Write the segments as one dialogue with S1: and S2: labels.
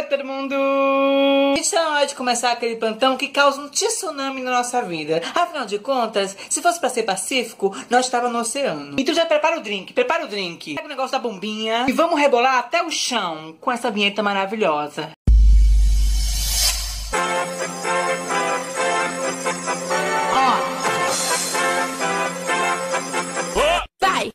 S1: todo mundo! Está na hora de começar aquele plantão que causa um tsunami na nossa vida. Afinal de contas, se fosse pra ser pacífico, nós estávamos no oceano. Então já prepara o drink, Pega o negócio da bombinha e vamos rebolar até o chão com essa vinheta maravilhosa.
S2: Vai!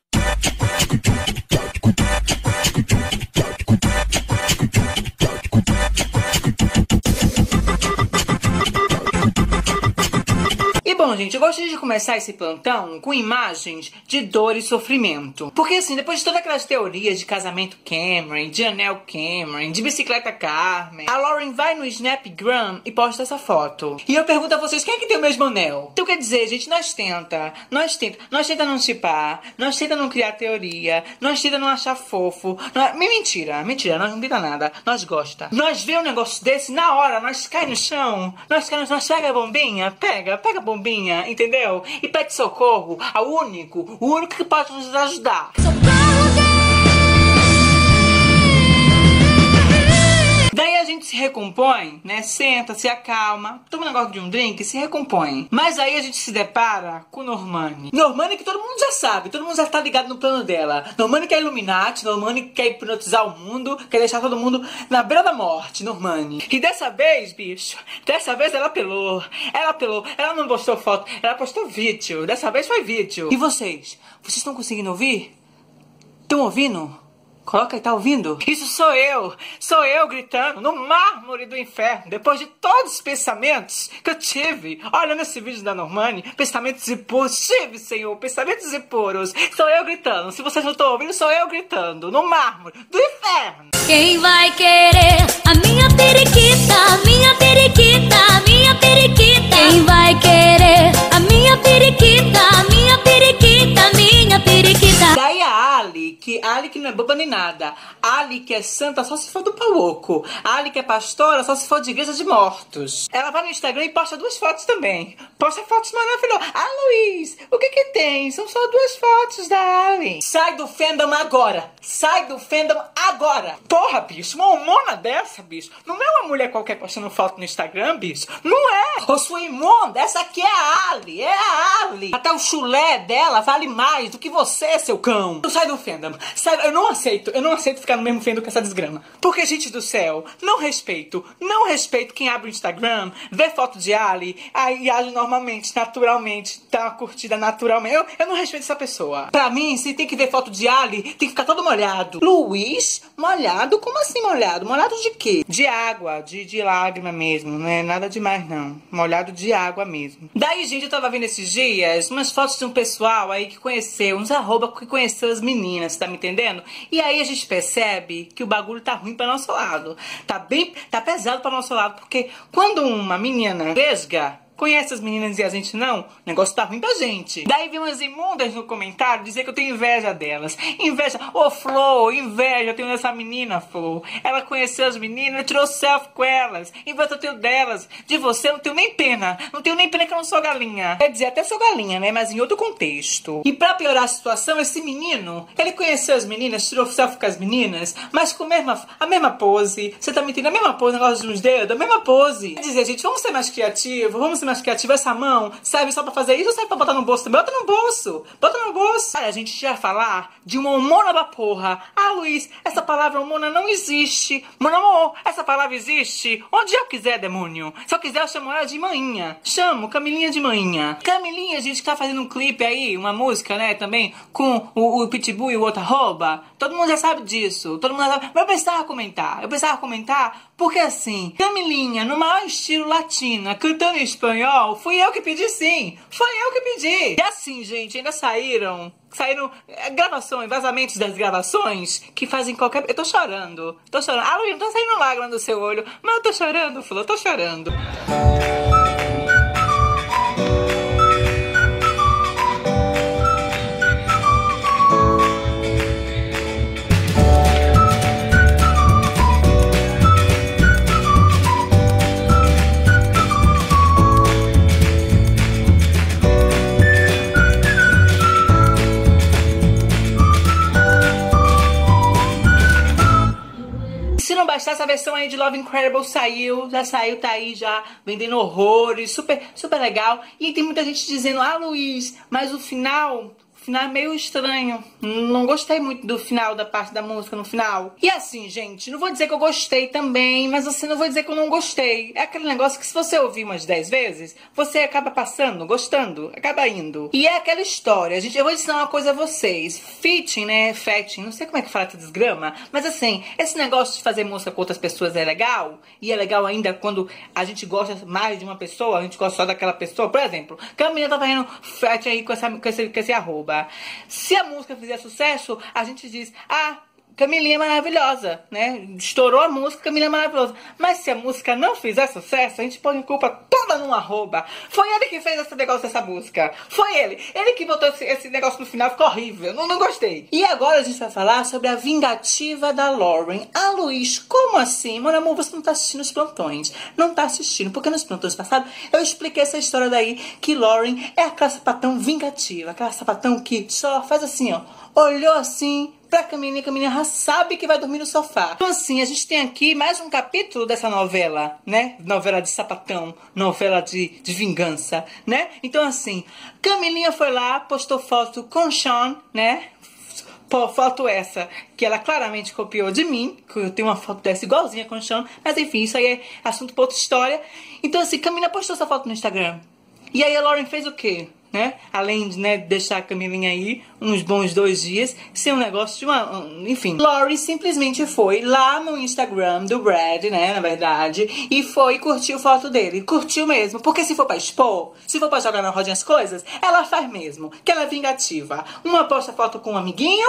S1: Bom, gente, eu gostaria de começar esse plantão com imagens de dor e sofrimento. Porque, assim, depois de todas aquelas teorias de casamento Cameron, de anel Cameron, de bicicleta Carmen, a Lauren vai no Snapgram e posta essa foto. E eu pergunto a vocês, quem é que tem o mesmo anel? Então, quer dizer, gente, nós tenta não chipar, nós tenta não criar teoria, nós tenta não achar fofo. Mentira, nós não tenta nada, nós gosta. Nós vê um negócio desse, na hora, nós cai no chão, nós pega a bombinha, pega a bombinha, entendeu? E pede socorro ao o único que pode nos ajudar. Daí a gente se recompõe, né? Senta, se acalma, toma um negócio de um drink e se recompõe. Mas aí a gente se depara com Normani. Normani que todo mundo já sabe, todo mundo já tá ligado no plano dela. Normani que é Illuminati, Normani que quer hipnotizar o mundo, quer deixar todo mundo na beira da morte, Normani. E dessa vez, bicho, ela apelou, ela não postou foto, ela postou vídeo. Dessa vez foi vídeo. E vocês estão conseguindo ouvir? Estão ouvindo? Coloca aí, tá ouvindo? Isso sou eu gritando no mármore do inferno, depois de todos os pensamentos que eu tive, olhando esse vídeo da Normani, pensamentos impuros, tive, Senhor, pensamentos impuros, sou eu gritando, se vocês não estão ouvindo, sou eu gritando, no mármore do inferno.
S2: Quem vai querer a minha periquita, a minha periquita, a minha periquita? Quem vai querer a minha periquita, a minha periquita, a minha periquita?
S1: Daí a Ali que não é boba nem nada, a Ali que é santa só se for do Pauoco, a Ali que é pastora só se for de igreja de mortos. Ela vai no Instagram e posta 2 fotos também, posta fotos maravilhosas. Ah, Luiz, o que que tem? São só 2 fotos da Ali. Sai do fandom agora, Porra, bicho, uma hormona dessa, bicho, não é uma mulher qualquer postando foto no Instagram, bicho, não é. Ô sua imunda, essa aqui é a Ali, até o chulé dela vale mais do que você, seu cão. Então sai do fandom, eu não aceito ficar no mesmo fandom que essa desgrama. Porque, gente do céu, não respeito quem abre o Instagram, vê foto de Ali, aí age normalmente, naturalmente, dá uma curtida naturalmente. Eu não respeito essa pessoa. Pra mim, se tem que ver foto de Ali, tem que ficar todo molhado. Luiz, molhado? Como assim molhado? Molhado de quê? De água, de lágrima mesmo, não é nada demais não. Molhado de água mesmo. Daí, gente, eu tava vendo esses dias umas fotos de um pessoal aí que conheceu, uns arroba que conheceu as meninas, tá me entendendo? E aí a gente percebe que o bagulho tá ruim pra nosso lado. Tá pesado pra nosso lado, porque quando uma menina vesga, conhece as meninas e a gente não, o negócio tá ruim pra gente. Daí vem umas imundas no comentário dizer que eu tenho inveja delas. Inveja, ô Flo, inveja, eu tenho dessa menina, Flo. Ela conheceu as meninas, tirou selfie com elas. Inveja eu tenho delas. De você eu não tenho nem pena. Não tenho nem pena que eu não sou galinha. Quer dizer, até sou galinha, né? Mas em outro contexto. E pra piorar a situação, esse menino, ele conheceu as meninas, tirou selfie com as meninas, mas com a mesma pose. Você tá me entendendo? A mesma pose, negócio dos dedos, a mesma pose. Quer dizer, gente, vamos ser mais criativos, vamos ser mais criativo. Essa mão serve só pra fazer isso ou serve pra botar no bolso também? Bota no bolso. Olha, a gente já vai falar de uma hormona da porra. Ah, Luiz, essa palavra hormona não existe. Meu amor, essa palavra existe onde eu quiser, demônio. Se eu quiser, eu chamo ela de manhinha. Chamo Camilinha de manhinha. Camilinha, gente, que tá fazendo um clipe aí, uma música, né, também, com o Pitbull e o outro arroba. Todo mundo já sabe disso. Todo mundo já sabe. Mas eu precisava comentar porque assim, Camilinha, no maior estilo latina, cantando em espanhol, fui eu que pedi, sim. Foi eu que pedi. E assim, gente, ainda saíram gravações, vazamentos das gravações que fazem qualquer... Eu tô chorando. Ah, Luiz, não tá saindo lágrima do seu olho. Mas eu tô chorando, Flor, eu tô chorando. bastasse essa versão aí de Love Incredible saiu, já saiu, tá aí já vendendo horrores, super, super legal. E tem muita gente dizendo, ah, Luiz, mas o final é meio estranho. Não gostei muito do final, da parte da música no final. E assim, gente, não vou dizer que eu gostei também, mas assim, não vou dizer que eu não gostei. É aquele negócio que se você ouvir umas 10 vezes, você acaba passando, gostando, acaba indo. E é aquela história, gente, eu vou ensinar uma coisa a vocês. Fitting, né, fetting, não sei como é que fala essa desgrama, mas assim, esse negócio de fazer música com outras pessoas é legal. E é legal ainda quando a gente gosta mais de uma pessoa, a gente gosta só daquela pessoa. Por exemplo, Camila tá fazendo fetting aí com esse arroba. Se a música fizer sucesso, a gente diz, ah, Camilinha é maravilhosa, né? Estourou a música, Camilinha é maravilhosa. Mas se a música não fizer sucesso, a gente põe a culpa toda num arroba. Foi ele que fez esse negócio dessa música. Foi ele. Ele que botou esse negócio no final, ficou horrível. Não gostei. E agora a gente vai falar sobre a vingativa da Lauren. Ah, Luiz, como assim? Meu amor, você não tá assistindo os plantões. Não tá assistindo, porque nos plantões passados eu expliquei essa história daí, que Lauren é aquela sapatão vingativa. Aquela sapatão que só faz assim, ó. Olhou assim pra Camilinha, Camilinha já sabe que vai dormir no sofá. Então assim, a gente tem aqui mais um capítulo dessa novela, né? Novela de sapatão, novela de vingança, né? Então assim, Camilinha foi lá, postou foto com Sean, né? Pô, foto essa que ela claramente copiou de mim, que eu tenho uma foto dessa igualzinha com o Sean, mas enfim, isso aí é assunto pra outra história. Então assim, Camilinha postou essa foto no Instagram. E aí a Lauren fez o quê? Né? Além de, né, deixar a Camilinha aí uns bons 2 dias, ser um negócio de uma... Enfim. Lauren simplesmente foi lá no Instagram do Brad, né, na verdade, e foi e curtiu foto dele. Curtiu mesmo. Porque se for pra expor, se for pra jogar na rodinha as coisas, ela faz mesmo. Que ela é vingativa. Uma posta foto com um amiguinho,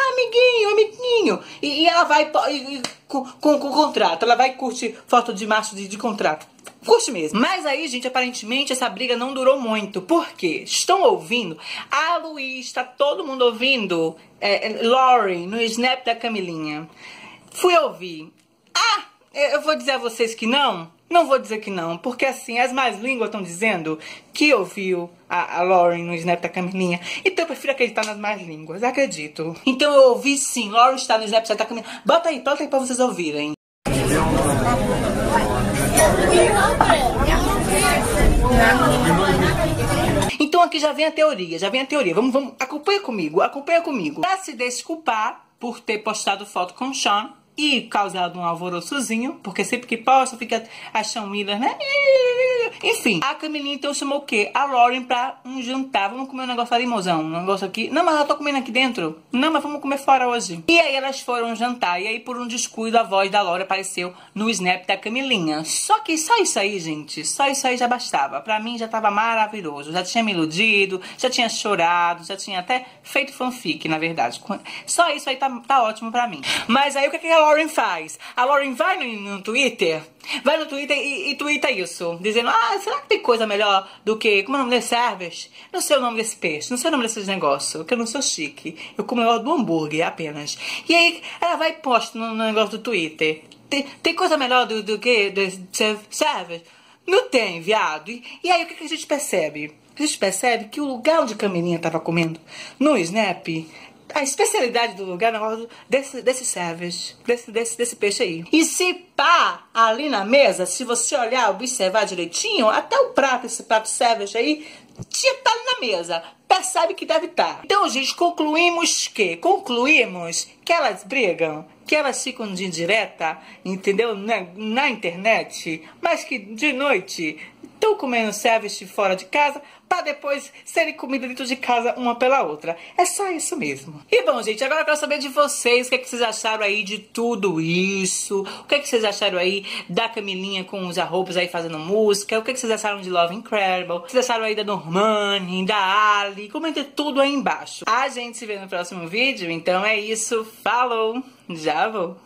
S1: amiguinho. E ela vai com contrato. Ela vai curtir foto de macho de contrato. Curte mesmo. Mas aí, gente, aparentemente essa briga não durou muito. Por quê? Estão ouvindo? Ah, Luiz, tá todo mundo ouvindo Lauren no Snap da Camilinha. Fui ouvir. Ah, eu vou dizer a vocês que não? Não vou dizer que não, porque assim, as más línguas estão dizendo que ouviu a Lauren no Snap da Camilinha. Então eu prefiro acreditar nas más línguas, acredito. Então eu ouvi sim, Lauren está no Snap da Camilinha. Bota aí pra vocês ouvirem. Então aqui já vem a teoria, Vamos, acompanha comigo. Pra se desculpar por ter postado foto com o Sean e causado um alvoroçozinho, porque sempre que posta fica a Sean Miller, né? Enfim, a Camilinha então chamou o quê? A Lauren pra um jantar. Vamos comer um negócio ali, mozão. Um negócio aqui. Não, mas eu tô comendo aqui dentro. Não, mas vamos comer fora hoje. E aí elas foram jantar. E aí, por um descuido, a voz da Lauren apareceu no Snap da Camilinha. Só que só isso aí, gente. Só isso aí já bastava. Pra mim já tava maravilhoso. Já tinha me iludido, já tinha chorado, já tinha até feito fanfic, na verdade. Só isso aí tá ótimo pra mim. Mas aí o que a Lauren faz? A Lauren vai no Twitter. Vai no Twitter e twitta isso. Dizendo, ah, será que tem coisa melhor do que... Como é o nome desse cerveja? Não sei o nome desse peixe, não sei o nome desses negócios. Porque eu não sou chique. Eu como o negócio do hambúrguer apenas. E aí ela vai e posta no negócio do Twitter. Tem coisa melhor do que cerveja? Não tem, viado. E aí o que a gente percebe? A gente percebe que o lugar onde a Camilinha tava comendo no Snap... A especialidade do lugar é o negócio desse cerveja, desse peixe aí. E se pá, ali na mesa, se você olhar, observar direitinho, até o prato, esse prato cerveja aí, tinha que estar ali na mesa. Percebe que deve estar. Então, gente, concluímos que elas brigam, que elas ficam de indireta, entendeu? Na internet, mas que de noite estão comendo cerveja fora de casa, pra depois serem comidas dentro de casa uma pela outra. É só isso mesmo. E bom, gente, agora eu quero saber de vocês o que é que vocês acharam aí de tudo isso. O que é que vocês acharam aí da Camilinha com os arrobas aí fazendo música. O que é que vocês acharam de Love Incredible. O que vocês acharam aí da Normani, da Ali. Comente tudo aí embaixo. A gente se vê no próximo vídeo. Então é isso. Falou. Já vou.